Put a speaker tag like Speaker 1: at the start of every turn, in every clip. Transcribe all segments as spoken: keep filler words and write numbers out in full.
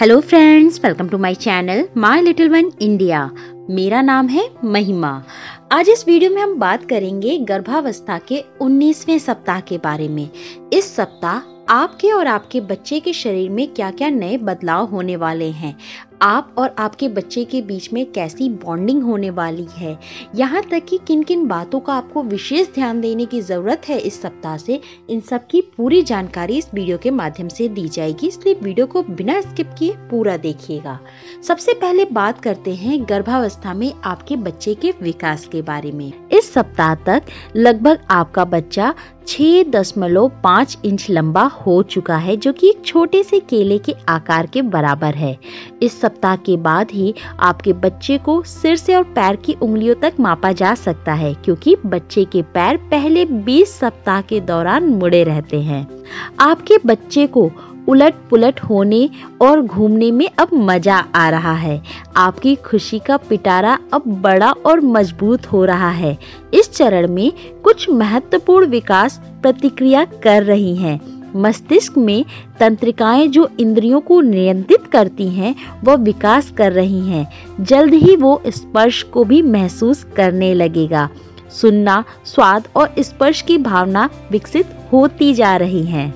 Speaker 1: Hello friends, welcome to my channel my little one India. मेरा नाम है महिमा। आज इस वीडियो में हम बात करेंगे गर्भावस्था के उन्नीसवें सप्ताह के बारे में। इस सप्ताह आपके और आपके बच्चे के शरीर में क्या क्या नए बदलाव होने वाले हैं, आप और आपके बच्चे के बीच में कैसी बॉन्डिंग होने वाली है, यहाँ तक कि किन किन बातों का आपको विशेष ध्यान देने की ज़रूरत है इस सप्ताह से, इन सब की पूरी जानकारी इस वीडियो के माध्यम से दी जाएगी। इसलिए वीडियो को बिना स्किप किए पूरा देखिएगा। सबसे पहले बात करते हैं गर्भावस्था में आपके बच्चे के विकास के बारे में। इस सप्ताह तक लगभग आपका बच्चा छह दशमलव पाँच इंच लंबा हो चुका है, जो कि एक छोटे से केले के आकार के बराबर है। इस सप्ताह के बाद ही आपके बच्चे को सिर से और पैर की उंगलियों तक मापा जा सकता है, क्योंकि बच्चे के पैर पहले बीस सप्ताह के दौरान मुड़े रहते हैं। आपके बच्चे को उलट पुलट होने और घूमने में अब मजा आ रहा है। आपकी खुशी का पिटारा अब बड़ा और मजबूत हो रहा है। इस चरण में कुछ महत्वपूर्ण विकास प्रतिक्रिया कर रही हैं। मस्तिष्क में तंत्रिकाएं जो इंद्रियों को नियंत्रित करती हैं, वह विकास कर रही हैं। जल्द ही वो स्पर्श को भी महसूस करने लगेगा। सुनना, स्वाद और स्पर्श की भावना विकसित होती जा रही है।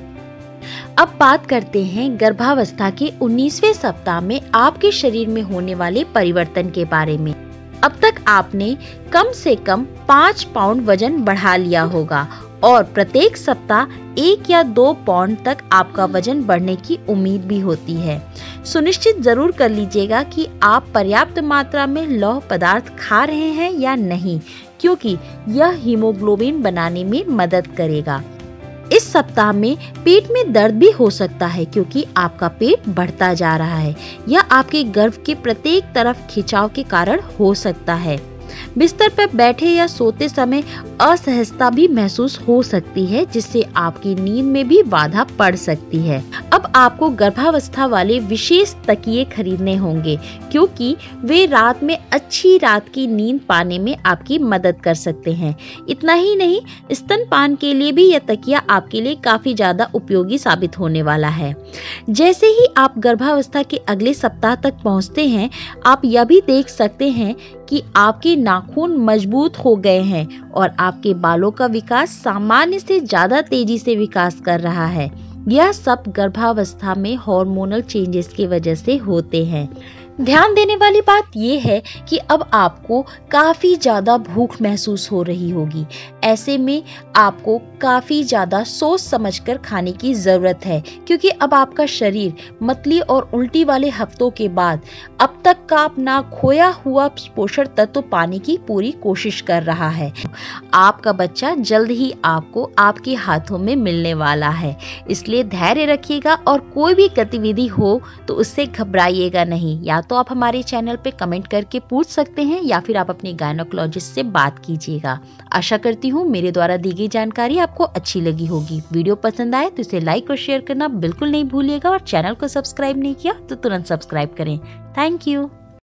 Speaker 1: अब बात करते हैं गर्भावस्था के उन्नीसवें सप्ताह में आपके शरीर में होने वाले परिवर्तन के बारे में। अब तक आपने कम से कम पाँच पाउंड वजन बढ़ा लिया होगा और प्रत्येक सप्ताह एक या दो पाउंड तक आपका वजन बढ़ने की उम्मीद भी होती है। सुनिश्चित जरूर कर लीजिएगा कि आप पर्याप्त मात्रा में लौह पदार्थ खा रहे हैं या नहीं, क्योंकि यह हीमोग्लोबिन बनाने में मदद करेगा। इस सप्ताह में पेट में दर्द भी हो सकता है, क्योंकि आपका पेट बढ़ता जा रहा है। यह आपके गर्भ के प्रत्येक तरफ खिंचाव के कारण हो सकता है। बिस्तर पर बैठे या सोते समय असहजता भी महसूस हो सकती है, जिससे आपकी नींद में भी बाधा पड़ सकती है। अब आपको गर्भावस्था वाले विशेष तकिए खरीदने होंगे, क्योंकि वे रात में अच्छी रात की नींद पाने में आपकी मदद कर सकते हैं। इतना ही नहीं, स्तनपान के लिए भी यह तकिया आपके लिए काफी ज्यादा उपयोगी साबित होने वाला है। जैसे ही आप गर्भावस्था के अगले सप्ताह तक पहुंचते हैं, आप यह भी देख सकते हैं कि आपके नाखून मजबूत हो गए हैं और आपके बालों का विकास सामान्य से ज्यादा तेजी से विकास कर रहा है। यह सब गर्भावस्था में हार्मोनल चेंजेस की वजह से होते हैं। ध्यान देने वाली बात यह है कि अब आपको काफी ज्यादा भूख महसूस हो रही होगी। ऐसे में आपको काफी ज्यादा सोच समझकर खाने की जरूरत है, क्योंकि अब आपका शरीर मतली और उल्टी वाले हफ्तों के बाद अब तक का अपना खोया हुआ पोषण तत्व पाने की पूरी कोशिश कर रहा है। आपका बच्चा जल्द ही आपको आपके हाथों में मिलने वाला है, इसलिए धैर्य रखिएगा और कोई भी गतिविधि हो तो उससे घबराइएगा नहीं। या तो आप हमारे चैनल पे कमेंट करके पूछ सकते हैं, या फिर आप अपने गायनोकोलॉजिस्ट से बात कीजिएगा। आशा करती हूँ मेरे द्वारा दी गई जानकारी आपको अच्छी लगी होगी। वीडियो पसंद आए तो इसे लाइक और शेयर करना बिल्कुल नहीं भूलिएगा, और चैनल को सब्सक्राइब नहीं किया तो तुरंत सब्सक्राइब करें। Thank you.